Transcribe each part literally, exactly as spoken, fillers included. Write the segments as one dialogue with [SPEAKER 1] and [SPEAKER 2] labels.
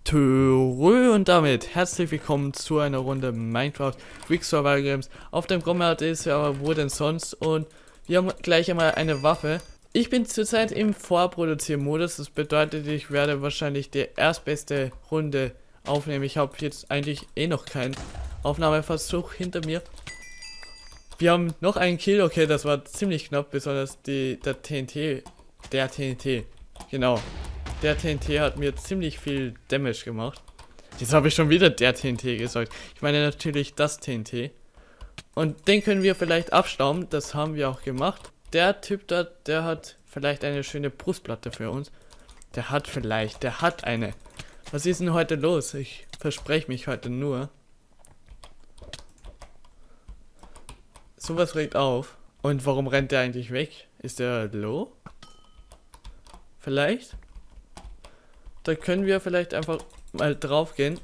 [SPEAKER 1] Törö und damit herzlich willkommen zu einer Runde Minecraft Quick Survival Games. Auf dem Kommentar ist ja aber wo denn sonst, und wir haben gleich einmal eine Waffe. Ich bin zurzeit im Vorproduziermodus, das bedeutet, ich werde wahrscheinlich die erstbeste Runde aufnehmen. Ich habe jetzt eigentlich eh noch keinen Aufnahmeversuch hinter mir. Wir haben noch einen Kill, okay, das war ziemlich knapp, besonders die, der T N T, der T N T, genau. Der T N T hat mir ziemlich viel Damage gemacht. Jetzt habe ich schon wieder der T N T gesagt. Ich meine natürlich das T N T. Und den können wir vielleicht abstauben. Das haben wir auch gemacht. Der Typ da, der hat vielleicht eine schöne Brustplatte für uns. Der hat vielleicht, der hat eine. Was ist denn heute los? Ich verspreche mich heute nur. Sowas regt auf. Und warum rennt der eigentlich weg? Ist der low? Vielleicht? Da können wir vielleicht einfach mal drauf gehen.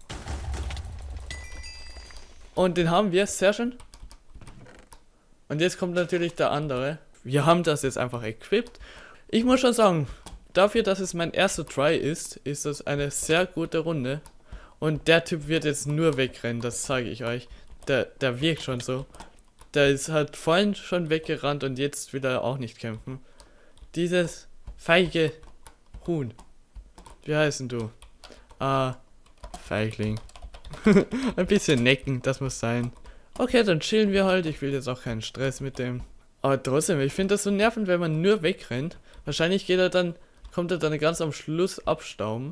[SPEAKER 1] Und den haben wir, sehr schön. Und jetzt kommt natürlich der andere. Wir haben das jetzt einfach equipped. Ich muss schon sagen, dafür, dass es mein erster Try ist, ist das eine sehr gute Runde. Und der Typ wird jetzt nur wegrennen, das sage ich euch. Der, der wirkt schon so. Der ist halt vorhin schon weggerannt und jetzt will er auch nicht kämpfen. Dieses feige Huhn. Wie heißen du? Ah, Feigling. Ein bisschen necken, das muss sein. Okay, dann chillen wir halt. Ich will jetzt auch keinen Stress mit dem. Aber trotzdem, ich finde das so nervend, wenn man nur wegrennt. Wahrscheinlich geht er dann, kommt er dann ganz am Schluss abstauben.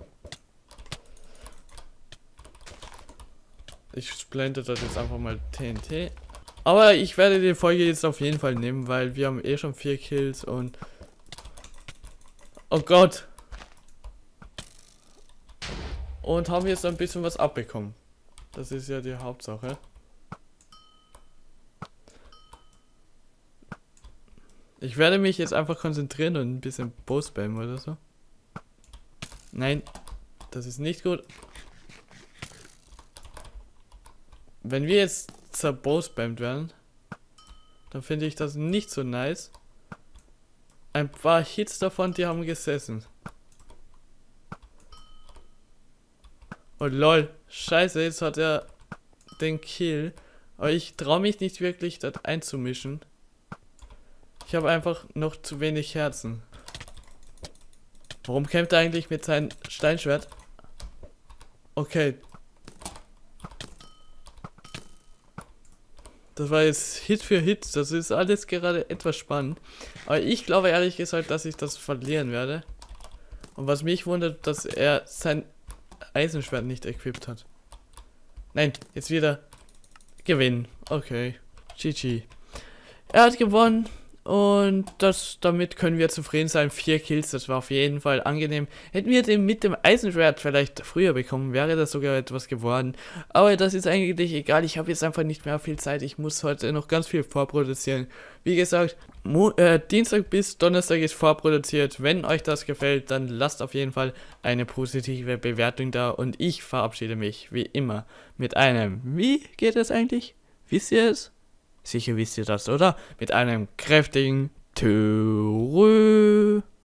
[SPEAKER 1] Ich splente das jetzt einfach mal T N T. Aber ich werde die Folge jetzt auf jeden Fall nehmen, weil wir haben eh schon vier Kills und... Oh Gott! Und haben jetzt ein bisschen was abbekommen. Das ist ja die Hauptsache. Ich werde mich jetzt einfach konzentrieren und ein bisschen Bow-Spammen oder so. Nein, das ist nicht gut. Wenn wir jetzt zerbow-spammt werden, dann finde ich das nicht so nice. Ein paar Hits davon, die haben gesessen. Oh lol, scheiße, jetzt hat er den Kill. Aber ich traue mich nicht wirklich, das einzumischen. Ich habe einfach noch zu wenig Herzen. Warum kämpft er eigentlich mit seinem Steinschwert? Okay. Das war jetzt Hit für Hit. Das ist alles gerade etwas spannend. Aber ich glaube ehrlich gesagt, dass ich das verlieren werde. Und was mich wundert, dass er sein Eisenschwert nicht equipped hat. Nein, jetzt wieder gewinnen. Okay. G G. Er hat gewonnen. Und das, damit können wir zufrieden sein. Vier Kills, das war auf jeden Fall angenehm. Hätten wir den mit dem Eisenschwert vielleicht früher bekommen, wäre das sogar etwas geworden. Aber das ist eigentlich egal. Ich habe jetzt einfach nicht mehr viel Zeit. Ich muss heute noch ganz viel vorproduzieren. Wie gesagt, Mo äh, Dienstag bis Donnerstag ist vorproduziert. Wenn euch das gefällt, dann lasst auf jeden Fall eine positive Bewertung da. Und ich verabschiede mich, wie immer, mit einem... Wie geht es eigentlich? Wisst ihr es? Sicher wisst ihr das, oder? Mit einem kräftigen Törö.